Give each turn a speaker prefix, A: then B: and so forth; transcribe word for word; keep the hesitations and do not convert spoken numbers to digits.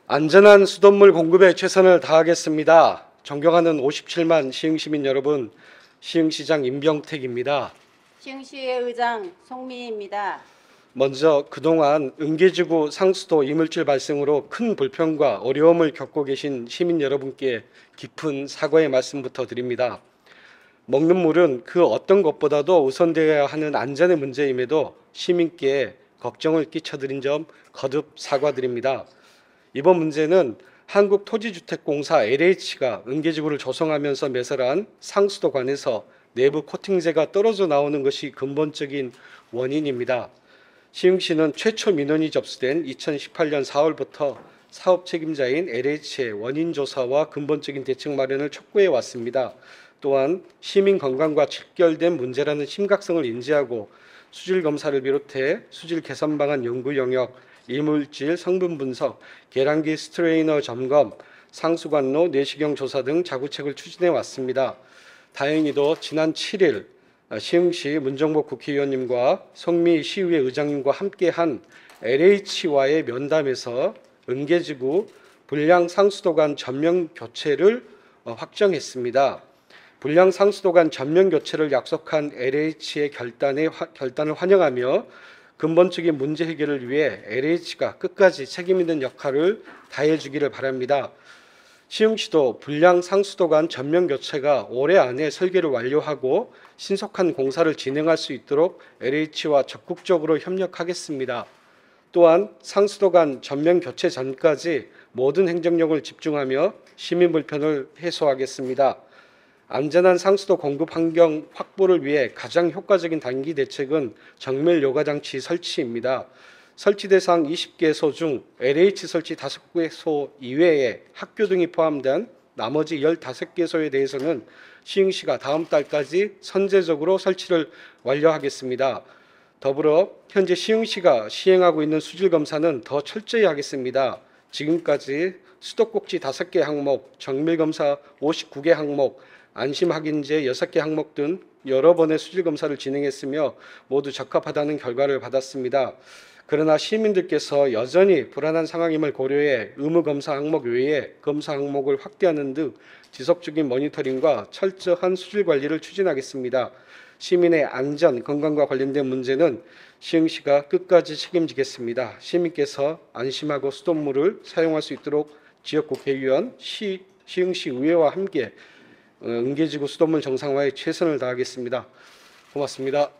A: 안전한 수돗물 공급에 최선을 다하겠습니다. 존경하는 오십칠만 시흥시민 여러분, 시흥시장 임병택입니다.
B: 시흥시의 의장 송미희입니다.
A: 먼저 그동안 은계지구 상수도 이물질 발생으로 큰 불편과 어려움을 겪고 계신 시민 여러분께 깊은 사과의 말씀부터 드립니다. 먹는 물은 그 어떤 것보다도 우선되어야 하는 안전의 문제임에도 시민께 걱정을 끼쳐드린 점 거듭 사과드립니다. 이번 문제는 한국토지주택공사 엘에이치가 은계지구를 조성하면서 매설한 상수도관에서 내부 코팅재가 떨어져 나오는 것이 근본적인 원인입니다. 시흥시는 최초 민원이 접수된 이천십팔 년 사월부터 사업 책임자인 엘에이치의 원인 조사와 근본적인 대책 마련을 촉구해 왔습니다. 또한 시민 건강과 직결된 문제라는 심각성을 인지하고 수질 검사를 비롯해 수질 개선 방안 연구 영역, 이물질 성분 분석, 계량기 스트레이너 점검, 상수관로 내시경 조사 등 자구책을 추진해 왔습니다. 다행히도 지난 칠 일 시흥시 문정복 국회의원님과 송미 시의회 의장님과 함께한 엘에이치와의 면담에서 은계지구 불량 상수도관 전면 교체를 확정했습니다. 불량 상수도관 전면 교체를 약속한 엘에이치의 결단에, 결단을 환영하며 근본적인 문제 해결을 위해 엘에이치가 끝까지 책임 있는 역할을 다해주기를 바랍니다. 시흥시도 불량 상수도관 전면 교체가 올해 안에 설계를 완료하고 신속한 공사를 진행할 수 있도록 엘에이치와 적극적으로 협력하겠습니다. 또한 상수도관 전면 교체 전까지 모든 행정력을 집중하며 시민 불편을 해소하겠습니다. 안전한 상수도 공급 환경 확보를 위해 가장 효과적인 단기 대책은 정밀 요가 장치 설치입니다. 설치 대상 이십 개소 중 엘에이치 설치 다섯 개소 이외에 학교 등이 포함된 나머지 열다섯 개소에 대해서는 시흥시가 다음 달까지 선제적으로 설치를 완료하겠습니다. 더불어 현재 시흥시가 시행하고 있는 수질 검사는 더 철저히 하겠습니다. 지금까지 수도꼭지 다섯 개 항목, 정밀 검사 오십구 개 항목, 안심 확인제 여섯 개 항목 등 여러 번의 수질 검사를 진행했으며 모두 적합하다는 결과를 받았습니다. 그러나 시민들께서 여전히 불안한 상황임을 고려해 의무 검사 항목 외에 검사 항목을 확대하는 등 지속적인 모니터링과 철저한 수질 관리를 추진하겠습니다. 시민의 안전, 건강과 관련된 문제는 시흥시가 끝까지 책임지겠습니다. 시민께서 안심하고 수돗물을 사용할 수 있도록 지역국회의원, 시, 시흥시 의회와 함께 은계지구 수돗물 정상화에 최선을 다하겠습니다. 고맙습니다.